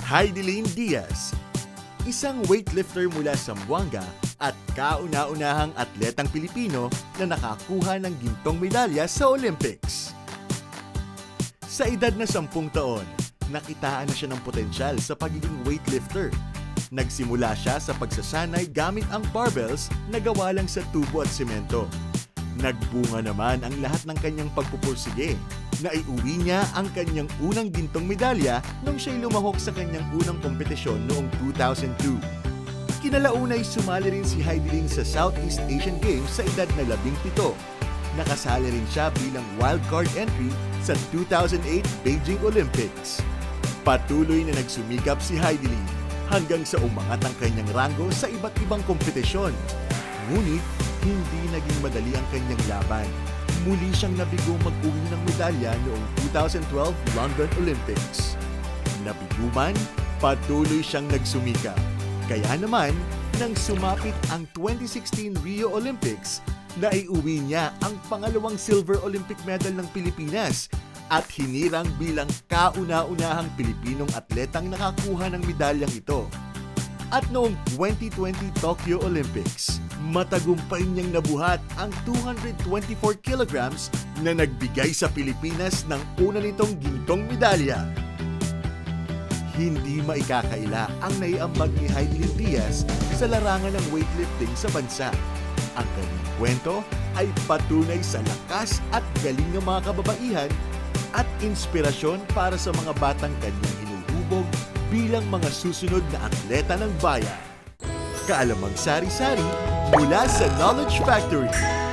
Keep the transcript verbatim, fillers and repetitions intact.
Heidelin Diaz, isang weightlifter mula Zamboanga at kauna-unahang atletang Pilipino na nakakuha ng gintong medalya sa Olympics. Sa edad na sampung taon, nakitaan na siya ng potensyal sa pagiging weightlifter. Nagsimula siya sa pagsasanay gamit ang barbells na gawa lang sa tubo at semento. Nagbunga naman ang lahat ng kanyang pagpupursige. Naiuwi niya ang kanyang unang gintong medalya nung siya'y lumahok sa kanyang unang kompetisyon noong two thousand two. Kinalaunay sumali rin si Heidelin sa Southeast Asian Games sa edad na labing pito. Nakasali rin siya bilang wildcard entry sa two thousand eight Beijing Olympics. Patuloy na nagsumikap si Heidelin hanggang sa umangat ang kanyang ranggo sa iba't ibang kompetisyon. Ngunit, hindi naging madali ang kanyang laban. Muli siyang nabigo mag-uwi ng medalya noong two thousand twelve London Olympics. Nabigo man, patuloy siyang nagsumikap. Kaya naman, nang sumapit ang twenty sixteen Rio Olympics, naiuwi niya ang pangalawang silver Olympic medal ng Pilipinas at hinirang bilang kauna-unahang Pilipinong atletang nakakuha ng medalyang ito. At noong twenty twenty Tokyo Olympics, matagumpay niyang nabuhat ang two hundred twenty-four kilograms na nagbigay sa Pilipinas ng una nitong gintong medalya. Hindi maikakaila ang naiambag ni Heidelin Diaz sa larangan ng weightlifting sa bansa. Ang kanyang kwento ay patunay sa lakas at galing ng mga kababaihan at inspirasyon para sa mga batang kanyang hinuhubog bilang mga susunod na atleta ng bayan. Kaalamang sari-sari mula sa Knowledge Factory.